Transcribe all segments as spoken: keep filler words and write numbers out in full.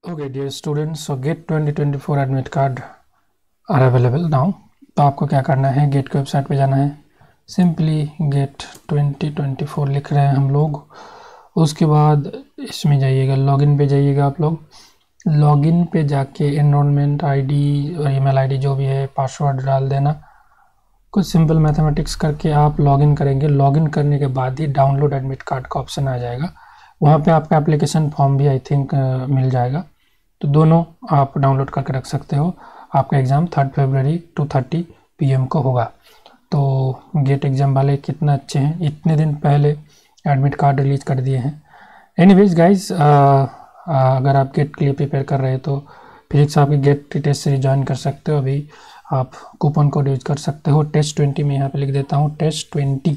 Okay, dear students, so GATE twenty twenty-four admit card are available now. तो आपको क्या करना है, गेट की वेबसाइट पे जाना है, simply GATE twenty twenty four लिख रहे हैं हम लोग। उसके बाद इसमें जाइएगा, लॉगिन पे जाइएगा आप लोग। लॉगिन पे जाके एनरोलमेंट आईडी और ईमेल आईडी जो भी है, पासवर्ड डाल देना। कुछ सिंपल मैथमेटिक्स करके आप लॉगिन करेंगे। लॉगिन करने के बाद ही डाउनलोड एडमिट कार्ड का ऑप्शन आ जाएगा। वहाँ पे आपका एप्लीकेशन फॉर्म भी आई थिंक मिल जाएगा, तो दोनों आप डाउनलोड करके रख सकते हो। आपका एग्ज़ाम थर्ड फरवरी टू थर्टी पी एम को होगा। तो गेट एग्ज़ाम वाले कितना अच्छे हैं, इतने दिन पहले एडमिट कार्ड रिलीज़ कर दिए हैं। एनीवेज गाइस, अगर आप गेट के लिए प्रिपेयर कर रहे हैं तो फिजिक्स आपकी गेट टेस्ट सीरीज ज्वाइन कर सकते हो। अभी आप कूपन कोड यूज कर सकते हो, टेस्ट ट्वेंटी में यहाँ पे लिख देता हूँ, टेस्ट ट्वेंटी।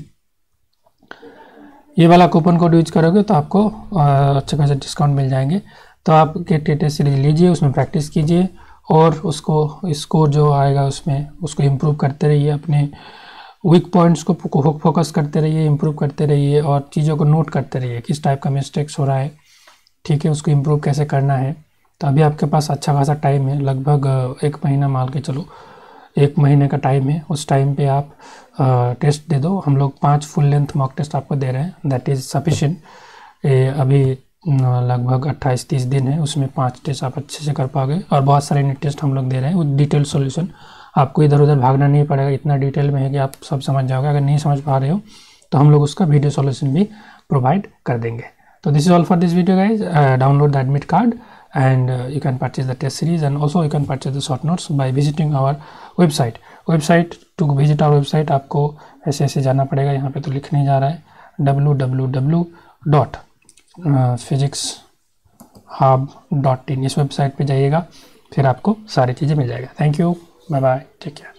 ये वाला कूपन कोड यूज करोगे तो आपको अच्छे खासे डिस्काउंट मिल जाएंगे। तो आप गेट टेस्ट सीरीज लीजिए, उसमें प्रैक्टिस कीजिए और उसको स्कोर जो आएगा उसमें उसको इम्प्रूव करते रहिए। अपने वीक पॉइंट्स को फोकस करते रहिए, इम्प्रूव करते रहिए और चीज़ों को नोट करते रहिए, किस टाइप का मिस्टेक्स हो रहा है, ठीक है, उसको इम्प्रूव कैसे करना है। तो अभी आपके पास अच्छा खासा टाइम है, लगभग एक महीना मान के चलो, एक महीने का टाइम है। उस टाइम पे आप आ, टेस्ट दे दो। हम लोग पाँच फुल लेंथ मॉक टेस्ट आपको दे रहे हैं, दैट इज़ सफिशिएंट। अभी लगभग अट्ठाईस तीस दिन है, उसमें पाँच टेस्ट आप अच्छे से कर पाओगे और बहुत सारे नीट टेस्ट हम लोग दे रहे हैं विद डिटेल सॉल्यूशन। आपको इधर उधर भागना नहीं पड़ेगा, इतना डिटेल में है कि आप सब समझ जाओगे। अगर नहीं समझ पा रहे हो तो हम लोग उसका वीडियो सॉल्यूशन भी प्रोवाइड कर देंगे। तो this is all for this video guys. Download the admit card and uh, you can purchase the test series, and also you can purchase the short notes by visiting our website. website to visit our website आपको ऐसे ऐसे जाना पड़ेगा, यहाँ पे तो लिख नहीं जा रहा है, W W W dot physics hub dot in. इस वेबसाइट पे जाइएगा, फिर आपको सारी चीज़ें मिल जाएगा। Thank you, bye bye, take care.